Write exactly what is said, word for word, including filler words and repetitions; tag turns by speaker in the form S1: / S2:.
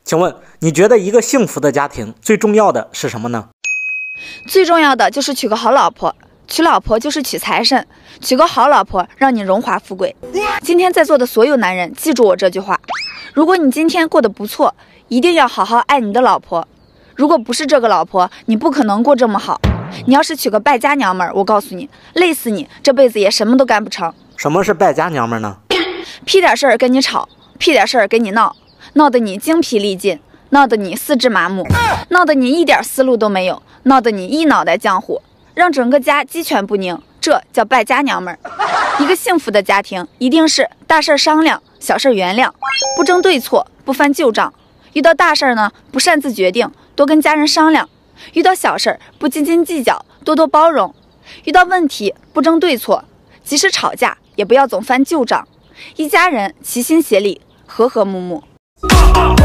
S1: 请问你觉得一个幸福的家庭最重要的是什么呢？
S2: 最重要的就是娶个好老婆，娶老婆就是娶财神，娶个好老婆让你荣华富贵。今天在座的所有男人，记住我这句话：如果你今天过得不错，一定要好好爱你的老婆。如果不是这个老婆，你不可能过这么好。你要是娶个败家娘们儿，我告诉你，累死你，这辈子也什么都干不成。
S1: 什么是败家娘们呢？
S2: 屁点事儿跟你吵，屁点事儿跟你闹，闹得你精疲力尽，闹得你四肢麻木，闹得你一点思路都没有，闹得你一脑袋浆糊，让整个家鸡犬不宁，这叫败家娘们儿。一个幸福的家庭一定是大事商量，小事原谅，不争对错，不翻旧账。遇到大事呢，不擅自决定，多跟家人商量；遇到小事不斤斤计较，多多包容；遇到问题不争对错，即使吵架也不要总翻旧账。一家人齐心协力，和和睦睦。